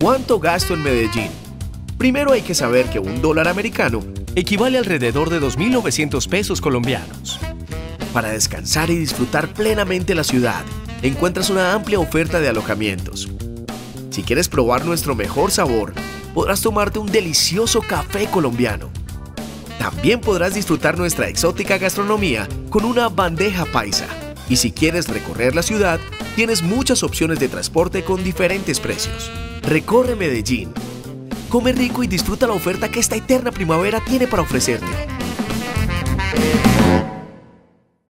¿Cuánto gasto en Medellín? Primero hay que saber que $1 americano equivale a alrededor de 2.900 pesos colombianos. Para descansar y disfrutar plenamente la ciudad, encuentras una amplia oferta de alojamientos. Si quieres probar nuestro mejor sabor, podrás tomarte un delicioso café colombiano. También podrás disfrutar nuestra exótica gastronomía con una bandeja paisa. Y si quieres recorrer la ciudad, tienes muchas opciones de transporte con diferentes precios. Recorre Medellín. Come rico y disfruta la oferta que esta eterna primavera tiene para ofrecerte.